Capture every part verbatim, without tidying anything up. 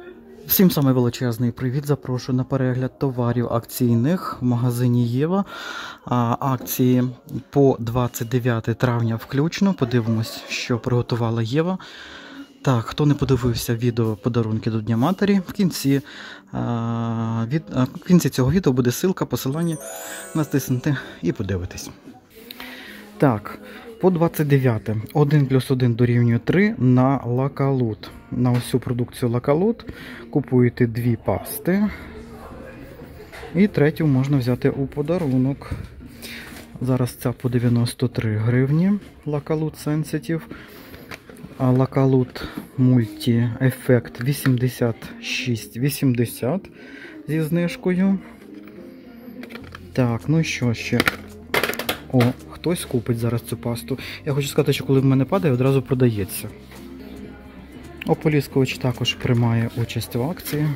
Всім саме величезний привіт! Запрошую на перегляд товарів акційних в магазині Єва. А, акції по двадцять дев'яте травня включно. Подивимось, що приготувала Єва. Так, хто не подивився відео подарунки до Дня Матері, в кінці, а, від, а, в кінці цього відео буде ссылка, посилання, натиснути і подивитись. Так, по двадцять дев'яте один плюс один дорівнює три на Лакалут. На усю продукцію Лакалут купуєте дві пасти. І третю можна взяти у подарунок. Зараз ця по дев'яносто три гривні Лакалут Sensitive. А Лакалут Multi Effect вісімдесят шість вісімдесят зі знижкою. Так, ну і що ще? О, хтось купить зараз цю пасту. Я хочу сказати, що коли в мене падає, одразу продається. Ополіскувач також приймає участь в акції.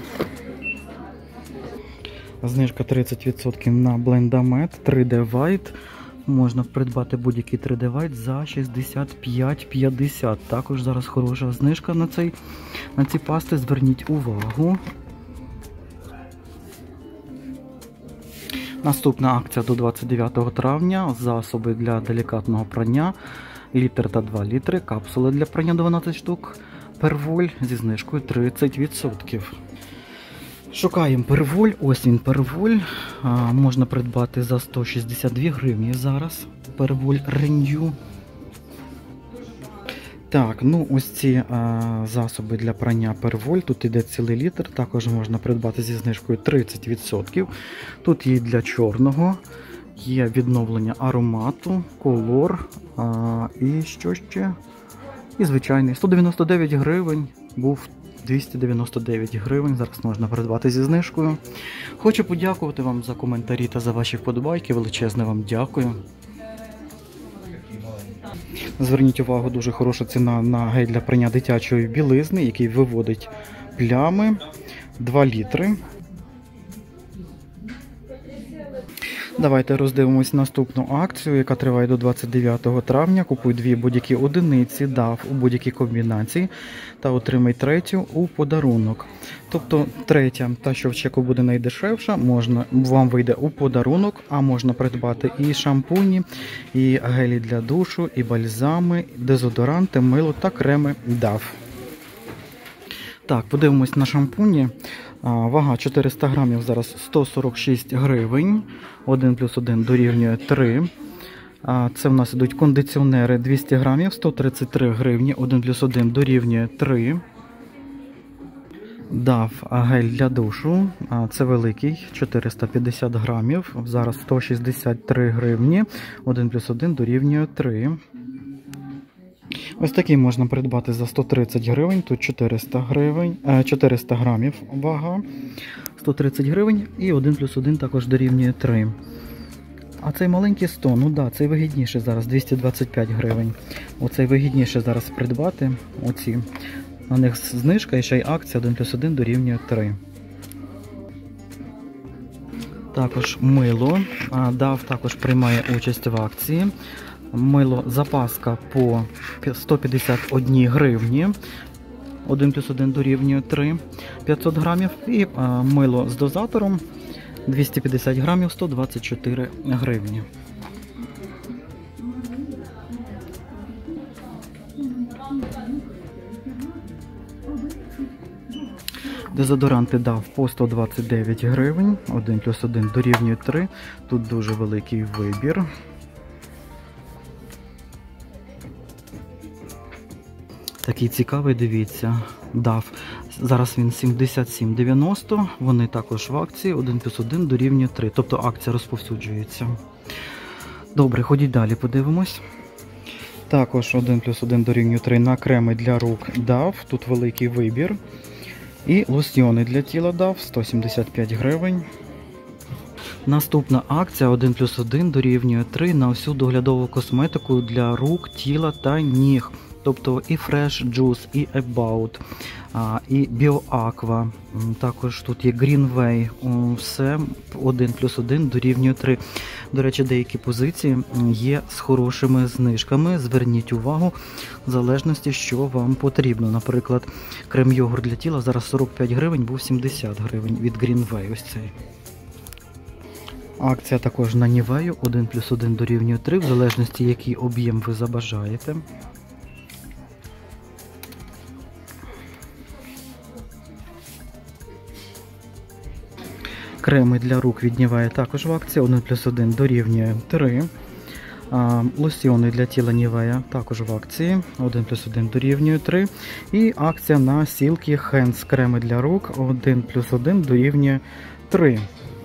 Знижка тридцять відсотків на Blendamed три де White. Можна придбати будь-який три де White за шістдесят п'ять п'ятдесят. Також зараз хороша знижка на, цей, на ці пасти. Зверніть увагу. Наступна акція до двадцять дев'ятого травня. Засоби для делікатного прання. Літр та два літри. Капсули для прання дванадцять штук. Перволь зі знижкою тридцять відсотків. Шукаємо перволь. Ось він перволь. А, можна придбати за сто шістдесят дві гривні зараз. Перволь Renew. Так, ну ось ці а, засоби для прання перволь. Тут іде цілий літр. Також можна придбати зі знижкою тридцять відсотків. Тут є для чорного. Є відновлення аромату, колор. А, і що ще? І звичайний. сто дев'яносто дев'ять гривень. Був двісті дев'яносто дев'ять гривень. Зараз можна придбати зі знижкою. Хочу подякувати вам за коментарі та за ваші вподобайки. Величезне вам дякую. Зверніть увагу, дуже хороша ціна на гель для прання дитячої білизни, який виводить плями. два літри. Давайте роздивимось наступну акцію, яка триває до двадцять дев'ятого травня. Купуй дві будь-які одиниці, дав у будь-якій комбінації та отримай третю у подарунок. Тобто третя, та що в чеку буде найдешевша, можна, вам вийде у подарунок, а можна придбати і шампуні, і гелі для душу, і бальзами, дезодоранти, мило та креми дав. Так, подивимось на шампуні. Вага чотириста грамів, зараз сто сорок шість гривень. один плюс один дорівнює три. Це в нас ідуть кондиціонери двісті грамів, сто тридцять три гривні. один плюс один дорівнює три. Дав гель для душу. Це великий, чотириста п'ятдесят грамів. Зараз сто шістдесят три гривні. один плюс один дорівнює три. Ось такий можна придбати за сто тридцять гривень, тут чотириста гривень, чотириста грамів вага, сто тридцять гривень і один плюс один також дорівнює три. А цей маленький сто, ну да, цей вигідніше зараз, двісті двадцять п'ять гривень. Оцей вигідніше зараз придбати, оці. На них знижка і ще й акція один плюс один дорівнює три. Також мило, дав також приймає участь в акції. Мило запаска по сто п'ятдесят одній гривні, один плюс один дорівнює три, п'ятсот грамів. І а, мило з дозатором двісті п'ятдесят грамів, сто двадцять чотири гривні. Дезодоранти дав по сто двадцять дев'ять гривень, один плюс один дорівнює три. Тут дуже великий вибір. Такий цікавий, дивіться, дав. Зараз він сімдесят сім дев'яносто, вони також в акції, один плюс один дорівнює три, тобто акція розповсюджується. Добре, ходіть далі, подивимось. Також один плюс один дорівнює три на креми для рук дав, тут великий вибір. І лосьйони для тіла дав, сто сімдесят п'ять гривень. Наступна акція один плюс один дорівнює три на всю доглядову косметику для рук, тіла та ніг. Тобто і Fresh Juice, і About. А, і BioAqua. Також тут є Greenway. Все один плюс один дорівнює три. До речі, деякі позиції є з хорошими знижками. Зверніть увагу в залежності, що вам потрібно. Наприклад, крем-йогурт для тіла зараз сорок п'ять гривень, був сімдесят гривень від Greenway. Ось цей. Акція також на Нівею один плюс один дорівнює три, в залежності, який об'єм ви забажаєте. Креми для рук від Нівея також в акції один плюс один дорівнює три. Лосьйони для тіла Нівея також в акції один плюс один дорівнює три. І акція на Silky Hands креми для рук один плюс один дорівнює три.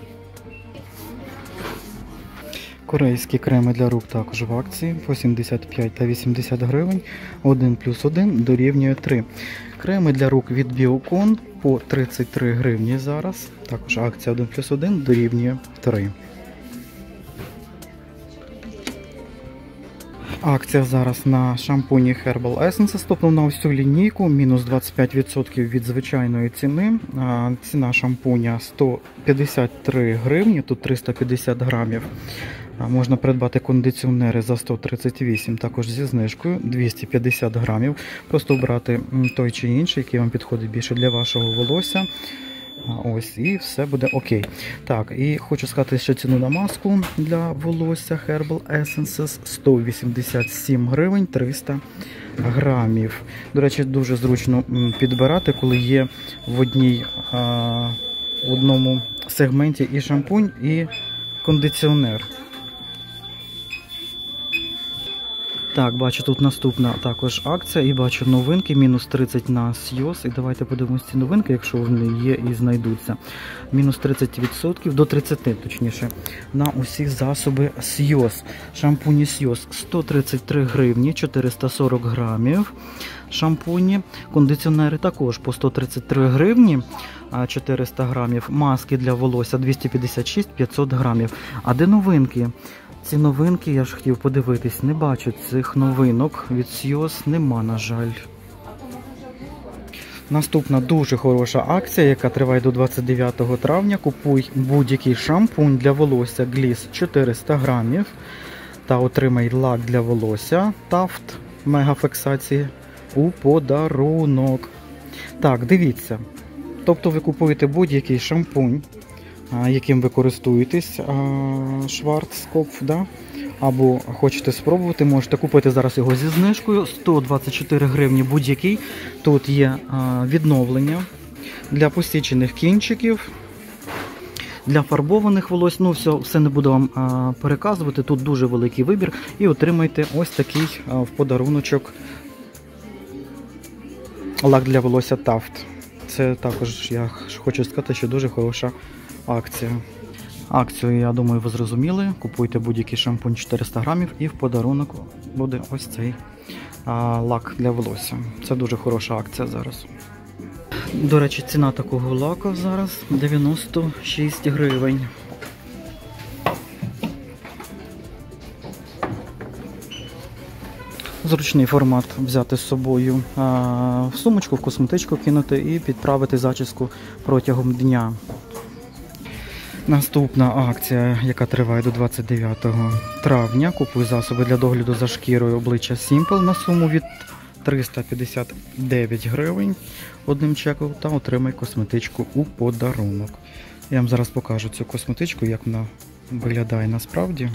Корейські креми для рук також в акції по сімдесят п'ять та вісімдесят гривень, один плюс один дорівнює три. Креми для рук від Біокон по тридцять три гривні зараз, також акція один плюс один дорівнює три. Акція зараз на шампуні Herbal Essences, тобто на всю лінійку, мінус двадцять п'ять відсотків від звичайної ціни. Ціна шампуня сто п'ятдесят три гривні, тут триста п'ятдесят грамів. Можна придбати кондиціонери за сто тридцять вісім, також зі знижкою двісті п'ятдесят грамів. Просто обрати той чи інший, який вам підходить більше для вашого волосся. Ось, і все буде окей. Так, і хочу сказати ще ціну на маску для волосся Herbal Essences сто вісімдесят сім гривень триста грамів. До речі, дуже зручно підбирати, коли є в одній, а, в одному сегменті і шампунь, і кондиціонер. Так, бачу, тут наступна також акція і бачу новинки, мінус тридцять на Сйоз. І давайте подивимося ці новинки, якщо вони є і знайдуться. Мінус тридцять відсотків, до тридцяти точніше, на усі засоби Сйоз. Шампуні Сйоз сто тридцять три гривні, чотириста сорок грамів. Шампуні, кондиціонери також по сто тридцять три гривні, чотириста грамів. Маски для волосся двісті п'ятдесят шість, п'ятсот грамів. А де новинки? Ці новинки, я ж хотів подивитись, не бачу цих новинок, від Сйоз нема, на жаль. Наступна дуже хороша акція, яка триває до двадцять дев'ятого травня. Купуй будь-який шампунь для волосся Gliss чотириста грамів та отримай лак для волосся Taft мегафіксації у подарунок. Так, дивіться. Тобто ви купуєте будь-який шампунь, яким ви користуєтесь, Шварцкопф, да? Або хочете спробувати, можете купити зараз його зі знижкою, сто двадцять чотири гривні будь-який. Тут є відновлення для посічених кінчиків, для фарбованих волос, ну все, все не буду вам а, переказувати, тут дуже великий вибір. І отримайте ось такий а, в подаруночок лак для волосся Taft. Це також, я хочу сказати, що дуже хороша акція. Акцію, я думаю, ви зрозуміли. Купуйте будь-який шампунь чотириста грамів і в подарунок буде ось цей а, лак для волосся. Це дуже хороша акція зараз. До речі, ціна такого лаку зараз дев'яносто шість гривень. Зручний формат взяти з собою а, в сумочку, в косметичку кинути і підправити зачіску протягом дня. Наступна акція, яка триває до двадцять дев'ятого травня. Купуй засоби для догляду за шкірою обличчя Simple на суму від триста п'ятдесят дев'ять гривень одним чеком та отримай косметичку у подарунок. Я вам зараз покажу цю косметичку, як вона виглядає насправді.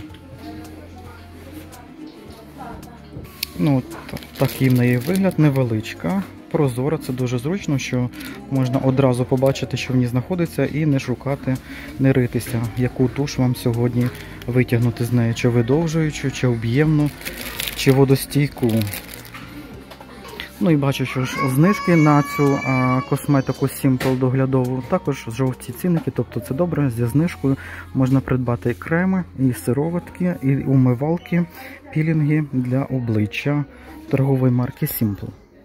Ну, такий в неї вигляд, невеличка, прозора, це дуже зручно, що можна одразу побачити, що в ній знаходиться, і не шукати, не ритися, яку туш вам сьогодні витягнути з неї, чи видовжуючу, чи об'ємну, чи водостійку. Ну і бачу, що ж знижки на цю а, косметику Simple доглядову, також жовті цінники, тобто це добре, зі знижкою можна придбати і креми, і сироватки, і умивалки, пілінги для обличчя торгової марки Simple.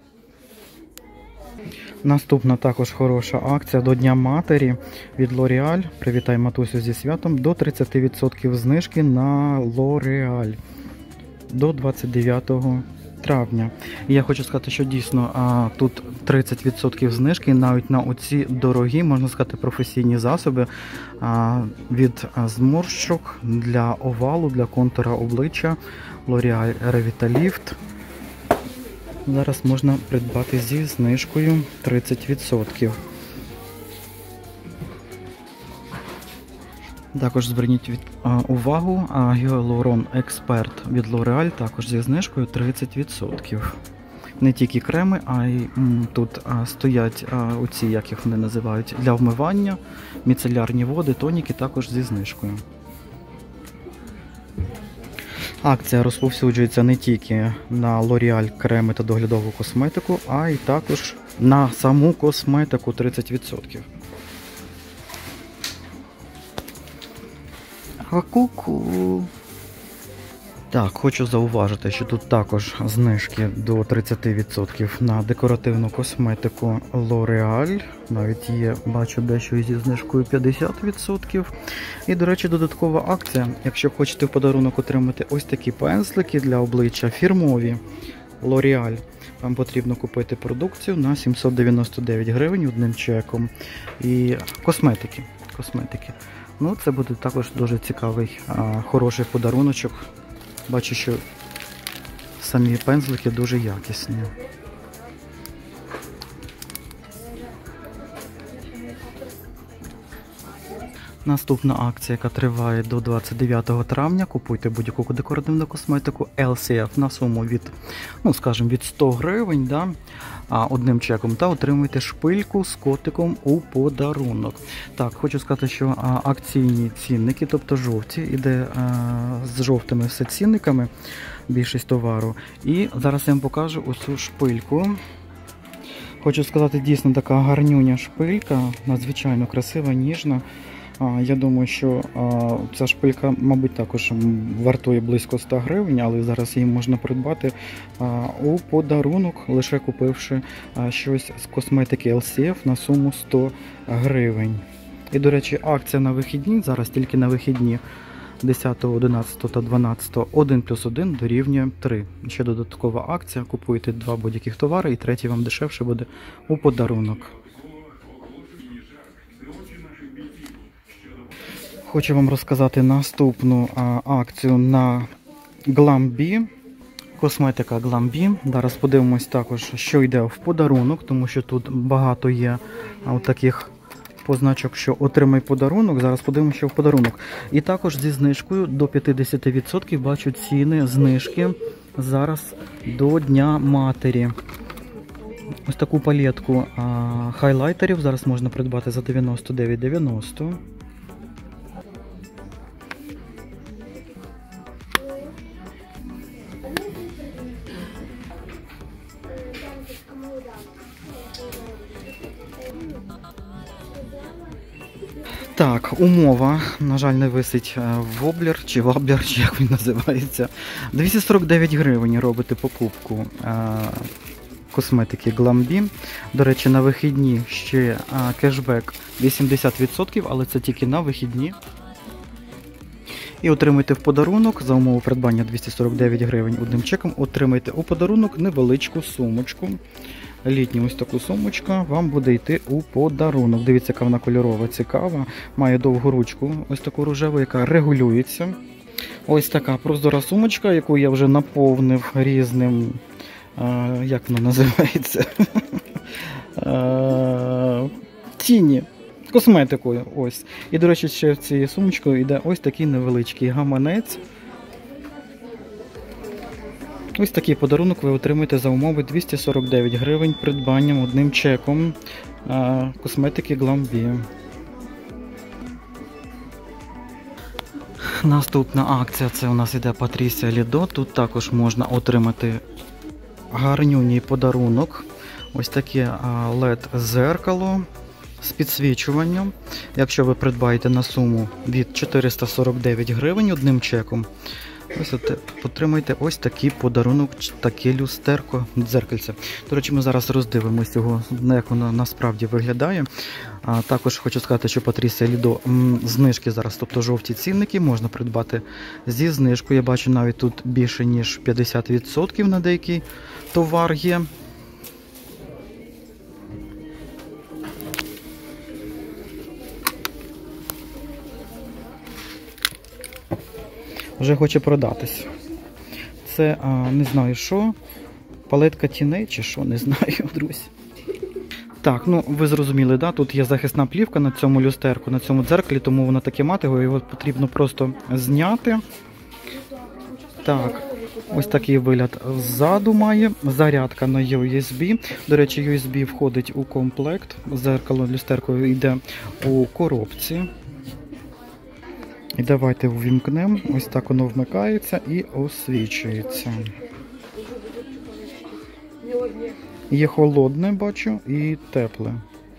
Наступна також хороша акція до Дня Матері від L'Oreal. Привітай матусю зі святом. До тридцять відсотків знижки на L'Oreal до двадцять дев'ятого травня. І я хочу сказати, що дійсно а, тут тридцять відсотків знижки навіть на оці дорогі, можна сказати, професійні засоби а, від зморщок для овалу, для контура обличчя L'Oréal Revitalift. Зараз можна придбати зі знижкою тридцять відсотків. Також зверніть від, а, увагу, Hyaluron Expert від L'Oréal також зі знижкою тридцять відсотків. Не тільки креми, а й м, тут а, стоять а, оці, як їх вони називають, для вмивання, міцелярні води, тоніки також зі знижкою. Акція розповсюджується не тільки на L'Oréal креми та доглядову косметику, а й також на саму косметику тридцять відсотків. Ку-ку. Так, хочу зауважити, що тут також знижки до тридцять відсотків на декоративну косметику L'Oréal. Навіть є, бачу, дещо зі знижкою п'ятдесят відсотків. І, до речі, додаткова акція. Якщо хочете в подарунок отримати ось такі пензлики для обличчя фірмові L'Oréal, вам потрібно купити продукцію на сімсот дев'яносто дев'ять гривень одним чеком. І косметики. Косметики. Ну, це буде також дуже цікавий, а, хороший подаруночок. Бачу, що самі пензлики дуже якісні. Наступна акція, яка триває до двадцять дев'ятого травня. Купуйте будь-яку декоративну косметику ел сі еф на суму від, ну, скажімо, від сто гривень, да, одним чеком, та отримуйте шпильку з котиком у подарунок. Так, хочу сказати, що а, акційні цінники, тобто жовті, іде а, з жовтими все цінниками, більшість товару. І зараз я вам покажу оцю шпильку. Хочу сказати, дійсно така гарнюня шпилька, надзвичайно красива, ніжна. Я думаю, що ця шпилька, мабуть, також вартує близько ста гривень, але зараз її можна придбати у подарунок, лише купивши щось з косметики ел сі еф на суму сто гривень. І, до речі, акція на вихідні, зараз тільки на вихідні, десятого, одинадцятого та дванадцятого, один плюс один дорівнює три. Ще додаткова акція, купуєте два будь-яких товари і третій вам дешевше буде у подарунок. Хочу вам розказати наступну а, акцію на Glambi. Косметика Glambi. Зараз подивимось також, що йде в подарунок, тому що тут багато є а, таких позначок, що отримай подарунок. Зараз подивимося, що в подарунок. І також зі знижкою до п'ятдесят відсотків бачу ціни, знижки зараз до Дня Матері. Ось таку палетку а, хайлайтерів зараз можна придбати за дев'яносто дев'ять дев'яносто. Так, умова, на жаль, не висить воблер чи ваблер, чи як він називається. двісті сорок дев'ять гривень робите покупку а, косметики Glambi. До речі, на вихідні ще а, кешбек вісімдесят відсотків, але це тільки на вихідні. І отримайте в подарунок, за умову придбання двісті сорок дев'ять гривень одним чеком, отримайте у подарунок невеличку сумочку. Літню ось таку сумочка вам буде йти у подарунок. Дивіться, яка вона кольорова, цікава. Має довгу ручку, ось таку рожеву, яка регулюється. Ось така прозора сумочка, яку я вже наповнив різним, а, як воно називається, тіні, косметикою. Ось. І, до речі, ще в цій сумочці йде ось такий невеличкий гаманець. Ось такий подарунок ви отримаєте за умови двісті сорок дев'ять гривень придбанням одним чеком а, косметики Glambi. Наступна акція, це у нас іде Patricia Lido. Тут також можна отримати гарнюній подарунок. Ось таке лед-зеркало з підсвічуванням. Якщо ви придбаєте на суму від чотириста сорок дев'ять гривень одним чеком, Ось от, отримайте ось такий подарунок, таке люстерко, дзеркальце. До речі, ми зараз роздивимось його, як воно насправді виглядає. А, також хочу сказати, що Патрісія Лідо знижки зараз, тобто жовті цінники, можна придбати зі знижкою. Я бачу, навіть тут більше ніж п'ятдесят відсотків на деякий товар є. Вже хоче продатись. Це, а, не знаю що, палетка тіней чи що, не знаю, друзі. Так, ну ви зрозуміли, да? Тут є захисна плівка на цьому люстерку, на цьому дзеркалі, тому воно таке матове, його потрібно просто зняти. Так, ось такий вигляд ззаду має, зарядка на ю ес бі. До речі, ю ес бі входить у комплект, дзеркало люстерко йде у коробці. І давайте увімкнемо, ось так воно вмикається і освічується. Є холодне, бачу, і тепле.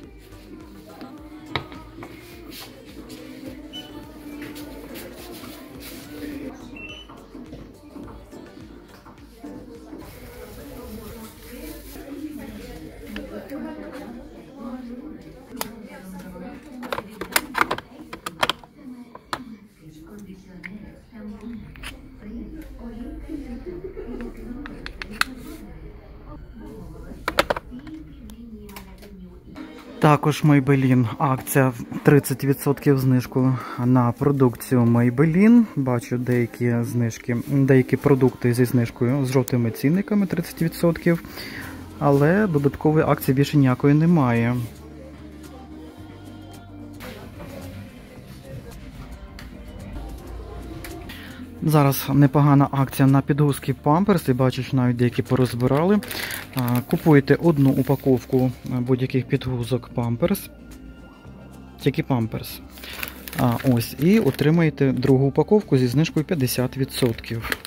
Також Maybelline, акція тридцять відсотків знижку на продукцію Maybelline. Бачу деякі знижки, деякі продукти зі знижкою з жовтими цінниками тридцять відсотків, але додаткової акції більше ніякої немає. Зараз непогана акція на підгузки Pampers, і бачу, що навіть деякі порозбирали. Купуєте одну упаковку будь-яких підгузок Pampers, тільки Pampers. А, ось, і отримаєте другу упаковку зі знижкою п'ятдесят відсотків.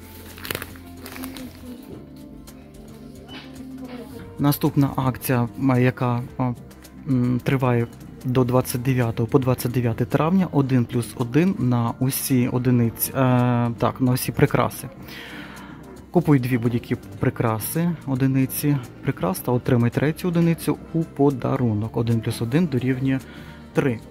Наступна акція, яка триває до двадцять дев'ятого по двадцять дев'яте травня, один плюс один на усі одиниці, е, так, на усі прикраси. Купуй дві будь-які прикраси, одиниці прикрас та отримай третю одиницю у подарунок. один плюс один дорівнює три.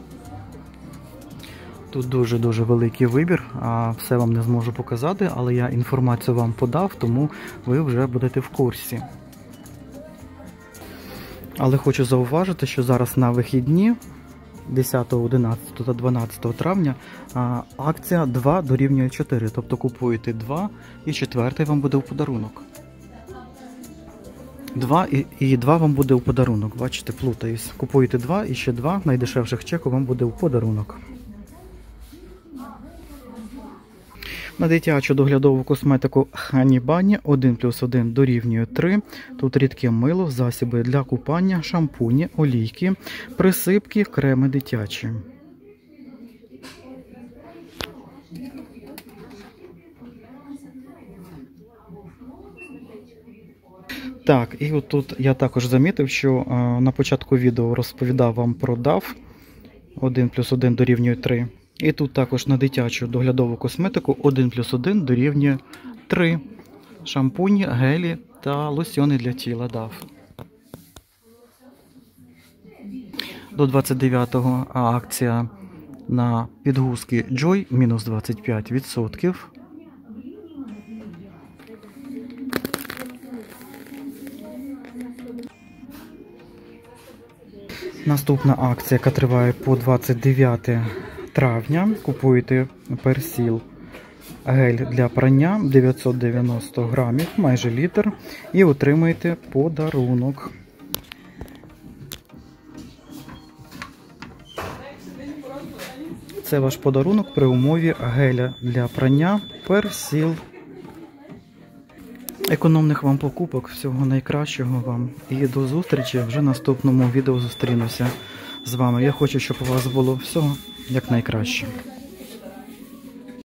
Тут дуже-дуже великий вибір, а все вам не зможу показати, але я інформацію вам подав, тому ви вже будете в курсі. Але хочу зауважити, що зараз на вихідні десятого, одинадцятого та дванадцятого травня акція два дорівнює чотири. Тобто купуєте два і четвертий вам буде у подарунок. два і, і два вам буде у подарунок. Бачите, плутаюсь. Купуєте два і ще два найдешевших чеку вам буде у подарунок. На дитячу доглядову косметику Honey Bunny один плюс один дорівнює три. Тут рідке мило, засоби для купання, шампуні, олійки, присипки, креми дитячі. Так, і от тут я також замітив, що а, на початку відео розповідав вам про дав один плюс один дорівнює три. І тут також на дитячу доглядову косметику один плюс один дорівнює три. Шампуні, гелі та лосьони для тіла дав. До двадцять дев'ятого акція на підгузки Joy мінус двадцять п'ять відсотків. Наступна акція, яка триває по двадцять дев'яте травня. Купуєте персіл гель для прання дев'ятсот дев'яносто грамів, майже літр, і отримаєте подарунок. Це ваш подарунок при умові геля для прання персіл. Економних вам покупок, всього найкращого вам. І до зустрічі, вже в наступному відео зустрінуся з вами. Я хочу, щоб у вас було всього як найкраще.